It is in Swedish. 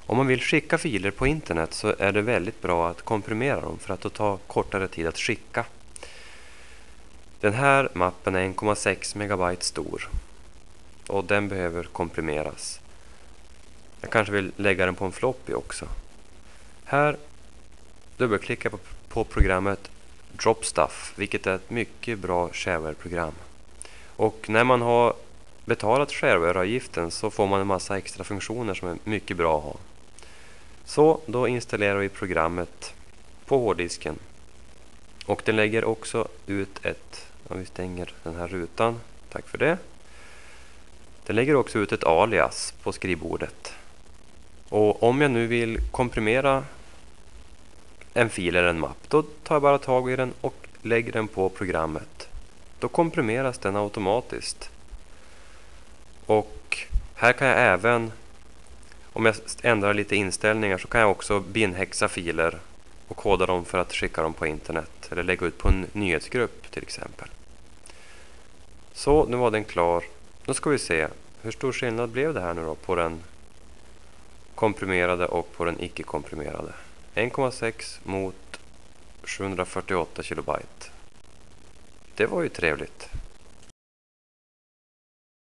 Om man vill skicka filer på internet så är det väldigt bra att komprimera dem för att det tar kortare tid att skicka. Den här mappen är 1,6 megabyte stor och den behöver komprimeras. Jag kanske vill lägga den på en floppy också. Här dubbelklickar jag på programmet Dropstuff, vilket är ett mycket bra shareware-program. Och när man har betalat shareware-avgiften så får man en massa extra funktioner som är mycket bra att ha. Så då installerar vi programmet på hårddisken. Och det lägger också ut om vi stänger den här rutan, tack för det. Det lägger också ut ett alias på skrivbordet. Och om jag nu vill komprimera en fil eller en mapp, då tar jag bara tag i den och lägger den på programmet. Då komprimeras den automatiskt. Och här kan jag även, om jag ändrar lite inställningar, så kan jag också binhexa filer och koda dem för att skicka dem på internet eller lägga ut på en nyhetsgrupp till exempel. Så, nu var den klar. Nu ska vi se hur stor skillnad blev det här nu då på den komprimerade och på den icke-komprimerade. 1,6 mot 748 kilobyte. Det var ju trevligt.